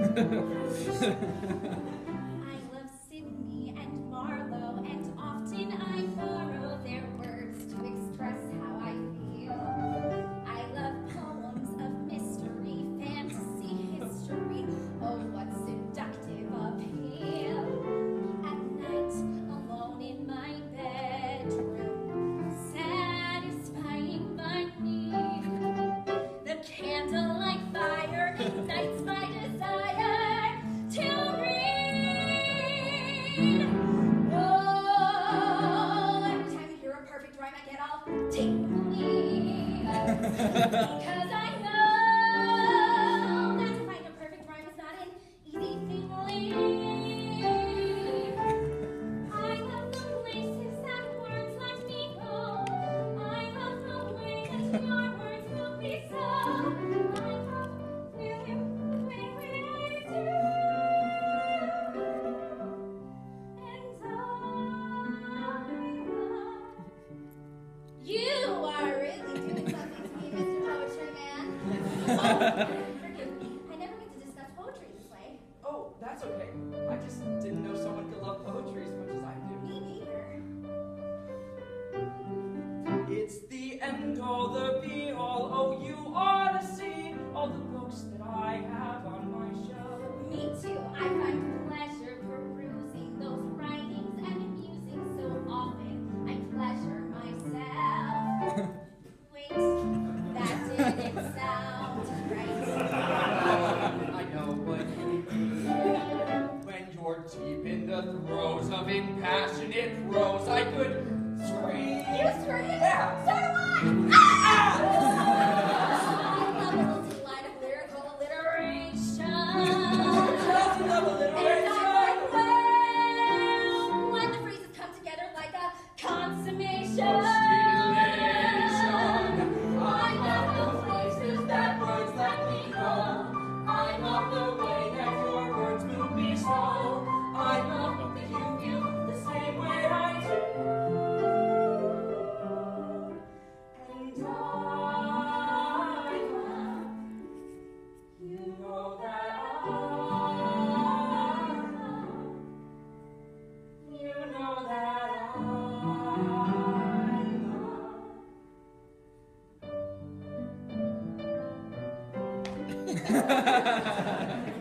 love Sydney and Marlowe, and often I borrow their words to express how I feel. I love poems of mystery, fantasy, history. Oh, what seductive appeal. At night, alone in my bedroom, satisfying my need. The candlelight fire ignites my desire to read. Oh, every time you hear a perfect rhyme, I get all tingly. Because I know that to find a perfect rhyme is not an easy thing. I love the places that words let me go. I love the way that your words move me so. I love feeling the way I do. And I love you are really doing something to me, Mr. Poetry Man. Oh, forgive me. I never meant to discuss poetry this way. Oh, that's okay. I just didn't know someone could love poetry as much as I do. Me neither. It's the end all, the be all. Oh, you ought to see all the books that I have on my shelf. Me too. I find pleasure perusing those writings and musing so often. I pleasure myself. Wait, that didn't sound right. I know what you mean. When you're deep in the throes of impassionate prose, I could scream. You scream? Yeah. So do I! Ah! I love a little delight of lyrical alliteration. Just love alliteration. And I like well when the phrases come together like a consummation. I love the places that words let me go. I love the way that your words move me so. I love that you feel the same way I do. And I love, you know that I love, you know that I love.